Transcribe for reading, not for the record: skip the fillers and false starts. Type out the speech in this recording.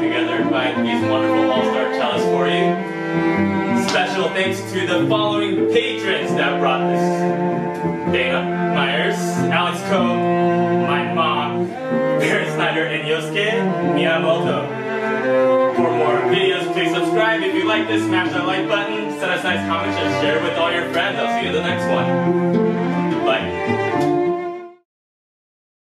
together by these wonderful all-star cellists for you. Special thanks to the following patrons that brought this. Dayna Myers, Alex Coe, my mom, Barron Snyder, and Yosuke Miyamoto. For more videos, please subscribe. If you like this, smash that like button, send us nice comments, and share it with all your friends. I'll see you in the next one.